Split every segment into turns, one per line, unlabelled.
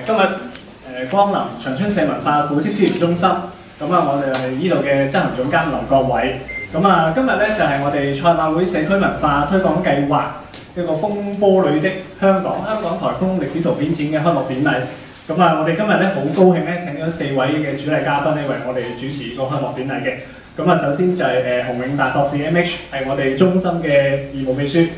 今日光臨長春社文化古蹟資源中心，咁啊我哋係呢度嘅執行總監劉國偉。咁啊今日咧就係我哋賽馬會社區文化推廣計劃一個風波裏的香港颱風歷史圖片展嘅開幕典禮。咁啊我哋今日咧好高興咧請咗4位嘅主禮嘉賓咧為我哋主持個開幕典禮嘅。咁啊首先就係洪永達博士 MH 係我哋中心嘅義務秘書。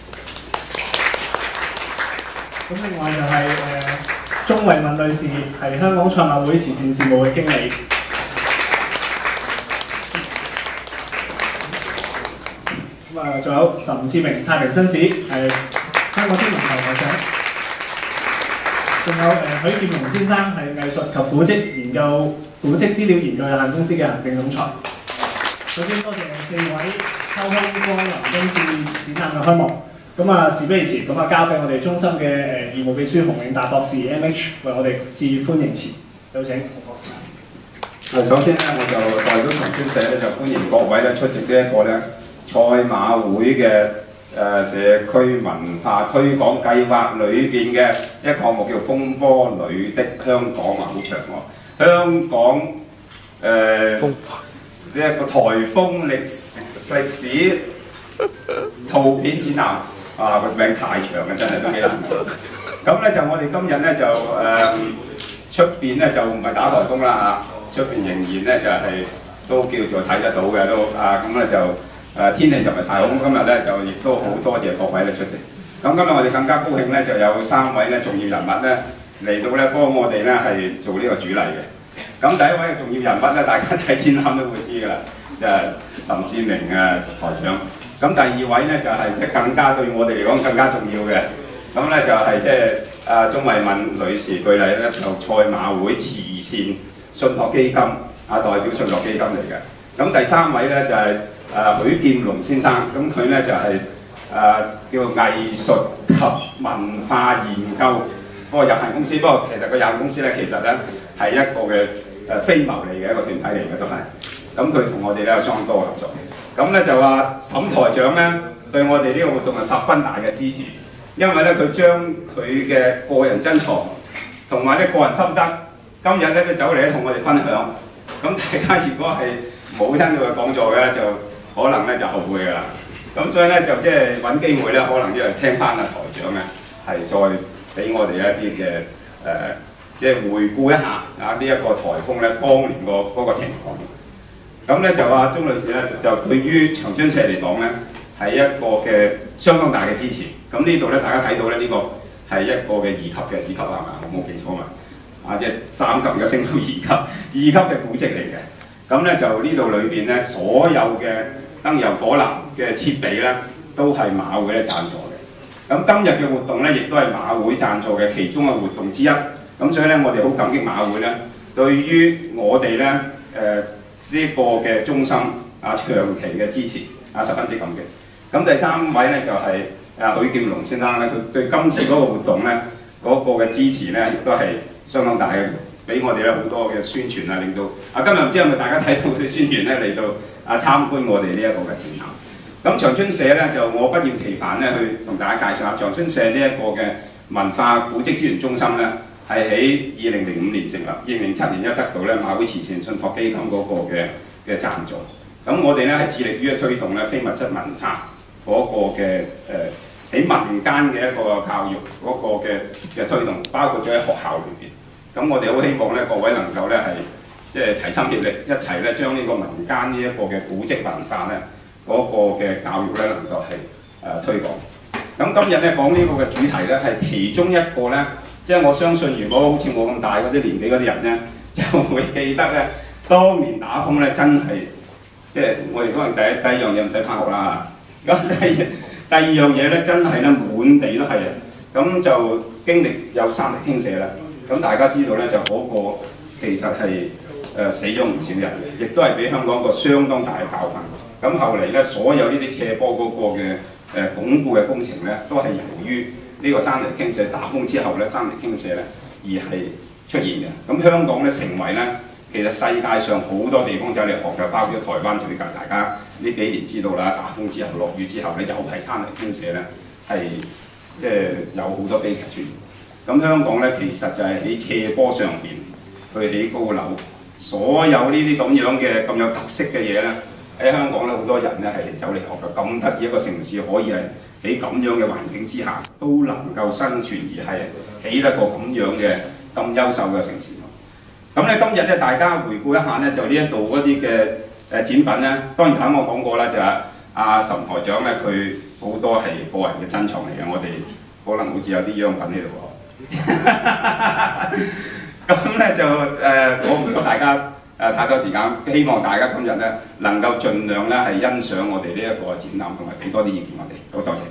咁另外就係鍾慧敏女士係香港賽馬會慈善事務嘅經理。咁啊，仲有岑志明太平紳士係香港天文台台長。仲有許劍龍先生係藝術及古蹟資料研究有限公司嘅行政總裁。首先多謝4位抽空光臨今次展覽嘅開幕。咁啊，事不宜遲，咁啊交俾我哋中心嘅義務秘書洪永達博士 MH 為我哋致歡迎詞，有請洪博士。
首先咧，我就代表長春社咧就歡迎各位咧出席呢一個咧賽馬會嘅社區文化推廣計劃裏邊嘅一個項目叫風波裏的香港啊，好長喎！香港呢一個颱風歷史圖片展覽。啊，個名太長啦，真係都幾難講。咁咧就我哋今日咧就出邊咧就唔係打颱風啦嚇，出邊仍然咧就係、都叫做睇得到嘅都啊，咁咧就天氣就唔係太好。今日咧就亦都好多謝各位咧出席。咁今日我哋更加高興咧，就有3位咧重要人物咧嚟到咧幫我哋咧係做呢個主禮嘅。咁第一位嘅重要人物咧，大家睇展覽都會知㗎啦，就係岑志明台長。咁第2位咧就係即係更加對我哋嚟講更加重要嘅，咁咧就係即係鍾慧敏女士，據例咧就賽馬會慈善信託基金代表信託基金嚟嘅。咁第3位咧就係許劍龍先生，咁佢咧就係叫藝術及文化研究嗰個有限公司，不過其實個有限公司咧其實咧係一個嘅非牟利嘅一個團體嚟嘅都係。咁佢同我哋咧有相當多合作。咁咧就話沈台長咧對我哋呢個活動係十分大嘅支持，因為咧佢將佢嘅個人珍藏同埋咧個人心得，今日咧都走嚟同我哋分享。咁大家如果係冇聽到佢講座嘅咧，就可能咧就後悔㗎啦。咁所以咧就即係揾機會咧，可能要聽翻台長咧係再俾我哋一啲嘅即係回顧一下呢一個颱風咧當年嗰個情況。咁咧就話鍾女士咧就對於長春社嚟講咧係一個嘅相當大嘅支持。咁呢度咧大家睇到咧呢個係一個嘅2級嘅，2級係嘛？我冇記錯嘛？即係3級而家升到2級，2級嘅古蹟嚟嘅。咁咧就呢度裏邊咧所有嘅燈油火蠟嘅設備咧都係馬會咧贊助嘅。咁今日嘅活動咧亦都係馬會贊助嘅其中嘅活動之一。咁所以咧我哋好感激馬會咧對於我哋咧呢個嘅中心長期嘅支持十分之感激。咁第3位咧就係許劍龍先生咧，佢對今次嗰個活動咧嗰個嘅支持咧亦都係相當大嘅，俾我哋咧好多嘅宣傳令到今日唔知係咪大家睇到佢哋宣傳咧嚟到參觀我哋呢一個嘅展覽。咁長春社咧就我不厭其煩咧去同大家介紹下長春社呢一個嘅文化古蹟資源中心咧。係喺2005年成立，2007年得到咧馬會慈善信託基金嗰個嘅贊助。咁我哋咧係致力於推動咧非物質文化嗰個嘅喺民間嘅一個教育嗰個嘅推動，包括咗喺學校裏邊。咁我哋好希望咧各位能夠咧係即係齊心協力，一齊咧將呢個民間呢一個嘅古蹟文化咧嗰個嘅教育咧能夠係推廣。咁今日咧講呢個嘅主題咧係其中一個咧。即係我相信，如果好似我咁大嗰啲年紀嗰啲人咧，就會記得咧，當年打風咧真係，即係我哋可能第一樣嘢唔使返學啦。咁第二樣嘢咧，真係咧滿地都係人，咁就經歷有山泥傾瀉啦。咁大家知道咧，就嗰個其實係死咗唔少人，亦都係俾香港一個相當大嘅教訓。咁後嚟咧，所有呢啲斜坡嗰個嘅鞏固嘅工程咧，都係由於呢個山泥傾瀉打風之後咧，山泥傾瀉咧而係出現嘅。咁香港咧成為咧，其實世界上好多地方走嚟學嘅，包括台灣最近大家呢幾年知道啦，打風之後落雨之後咧，又係山泥傾瀉咧，係即係有好多悲劇出現。 咁香港咧其實就係喺斜坡上邊去起高樓，所有呢啲咁樣嘅咁有特色嘅嘢咧，喺香港咧好多人咧係走嚟學嘅。咁得意一個城市可以係喺咁樣嘅環境之下都能夠生存，而係起得個咁樣嘅咁優秀嘅城市。咁咧今日咧大家回顧一下咧，就呢一度嗰啲嘅展品咧，當然啱我講過啦，就係阿岑台長咧，佢好多係個人嘅珍藏嚟嘅，我哋可能好似有啲樣品喺度喎。咁咧就我唔阻大家太多時間，希望大家今日咧能夠盡量咧係欣賞我哋呢一個展覽，同埋俾多啲意見我哋。好多謝。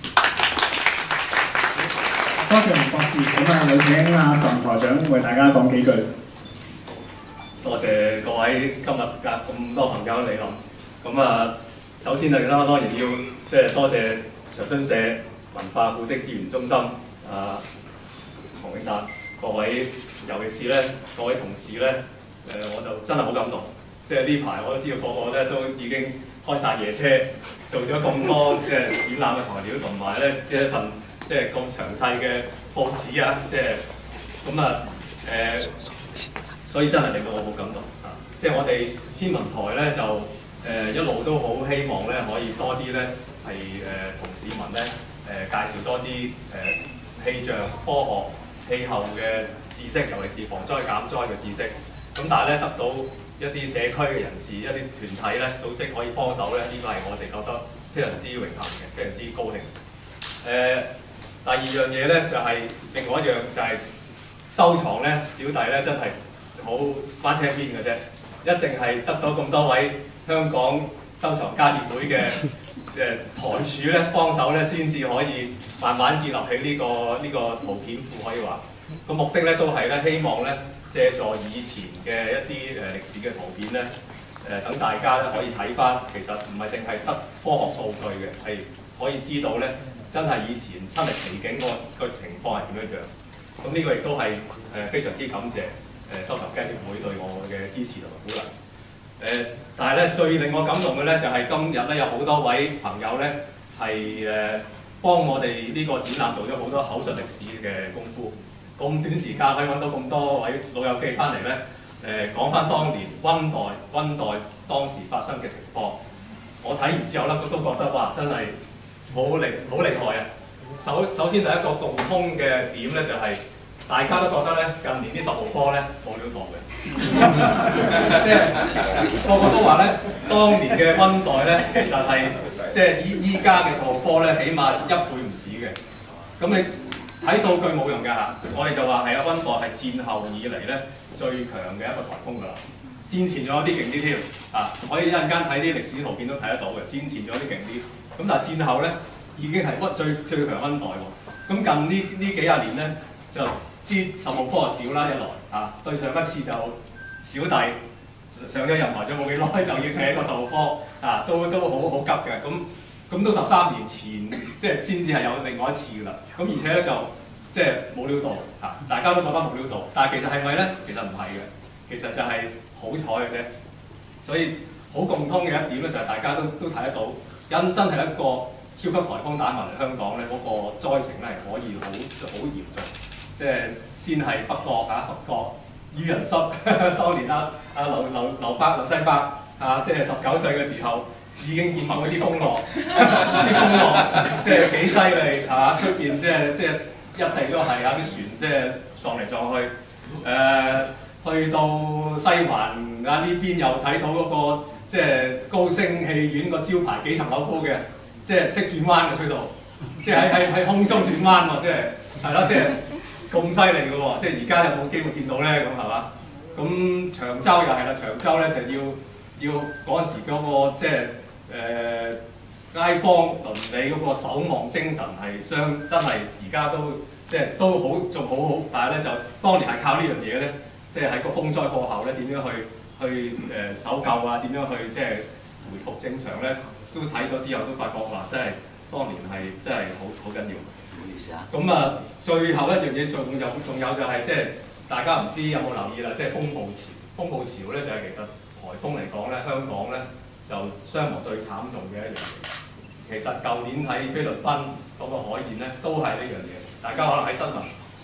多謝吳博士，咁啊，有請阿岑台長為大家講幾句。
多謝各位今日咁多朋友嚟臨。咁啊，首先當然要即係多謝長春社文化古蹟資源中心洪永達各位，尤其是咧各位同事咧，我就真係好感動。即係呢排我都知道個個咧都已經開晒夜車，做咗咁多即係展覽嘅材料，同埋咧即係一份即係咁詳細嘅報紙啊，即係咁啊所以真係令到我好感動啊！即係我哋天文台咧就一路都好希望咧可以多啲咧係同市民咧介紹多啲氣象、科學、氣候嘅知識，尤其是防災減災嘅知識。咁但係咧得到一啲社區嘅人士、一啲團體咧組織可以幫手咧，呢個係我哋覺得非常之榮幸嘅，非常之高興。第二樣嘢咧就係另外一樣就係收藏咧，小弟咧真係好翻車邊嘅啫，一定係得到咁多位香港收藏家協會嘅台柱咧幫手咧，先至可以慢慢建立起呢個圖片庫，可以話個目的咧都係咧希望咧借助以前嘅一啲歷史嘅圖片咧，等大家咧可以睇翻，其實唔係淨係得科學數據嘅，係可以知道咧真係以前親歷其境個情況係點樣樣。咁呢個亦都係非常之感謝收藏家協會對我嘅支持同埋鼓勵。但係咧最令我感動嘅咧就係今日咧有好多位朋友咧係幫我哋呢個展覽做咗好多口述歷史嘅功夫。咁短時間可以揾到咁多位老友記翻嚟咧，講翻當年溫代當時發生嘅情況。我睇完之後咧，都覺得哇，真係好厲害啊！首先第一個共通嘅點咧就係、大家都覺得咧近年啲10號波咧冇料到嘅，即係個個都話咧，當年嘅溫代咧其實係即係依家嘅10號波咧，起碼1倍唔止嘅。咁你睇數據冇用㗎嚇，我哋就話係溫代係戰後以嚟咧最強嘅一個颱風㗎啦。戰前仲有啲勁啲添啊，可以一陣間睇啲歷史圖片都睇得到嘅。戰前仲有啲勁啲，咁但係戰後咧已經係最強溫代喎。咁近呢幾廿年咧就啲10號波就少啦，一來啊，對上一次就小弟上咗任台長冇幾耐就要請個10號波啊，都好急嘅。咁都13年前即係先至係有另外一次㗎啦。咁而且咧就即係冇料到啊，大家都覺得冇料到，但係其實係咪咧？其實唔係嘅，其實就係好彩嘅啫。所以好共通嘅一點咧，就係大家都睇得到，真係一個超級颱風打埋嚟香港咧，嗰個災情咧係可以好嚴重。即係先係北角於人濕，當年劉西伯即係19歲嘅時候已經見到啲風浪，啲風浪即係幾犀利嚇，出邊即係一地都係啲船即係撞嚟撞去，去到西環呢邊又睇到嗰個即係高升戲院個招牌幾層樓高嘅，即係識轉彎嘅吹到，即係喺空中轉彎喎，即係啦，即係。咁犀利嘅喎，即係而家有冇機會見到咧？咁係嘛？咁長洲又係啦，長洲咧就要嗰陣時嗰個即係街坊鄰里嗰個守望精神係真係而家都即係都好仲好，但係咧就當年係靠呢樣嘢咧，即係喺個風災過後咧點樣去搜救啊？點樣去即係回復正常咧？都睇咗之後都發覺話真係當年係真係好緊要。咁啊，最後一樣嘢仲有就係即係大家唔知有冇留意啦，即係風暴潮。風暴潮咧就係其實颱風嚟講咧，香港咧就傷亡最慘重嘅一樣嘢。其實舊年喺菲律賓嗰個海燕咧都係呢樣嘢，大家可能喺新聞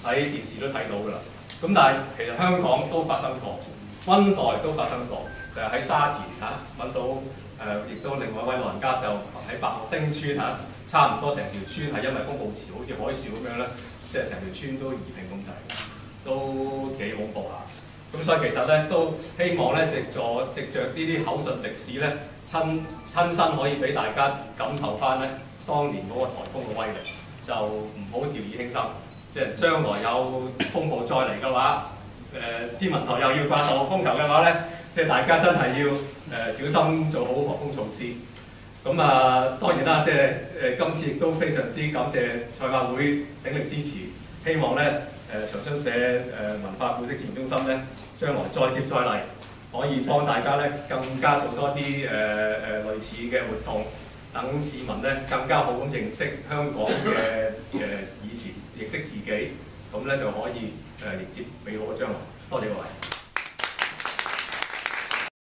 喺電視都睇到㗎啦。咁但係其實香港都發生過，溫黛都發生過，就係喺沙田揾到亦都另外一位老人家就喺白樂丁村差唔多成條村係因為風暴潮好似海嘯咁樣咧，即係成條村都夷平咁滯，都幾恐怖下。咁所以其實咧都希望咧藉著呢啲口述歷史咧，親身可以俾大家感受翻咧當年嗰個颱風嘅威力，就唔好掉以輕心。即係將來有風暴再嚟嘅話，天文台又要掛10號風球嘅話咧，即係大家真係要小心做好防風措施。咁當然啦，即係今次亦都非常之感謝賽馬會鼎力支持，希望咧長春社文化古蹟資源中心咧，將來再接再厲，可以幫大家咧更加做多啲類似嘅活動，等市民咧更加好咁認識香港嘅以前，認識自己，咁咧就可以迎接美好嘅將來。多謝各位。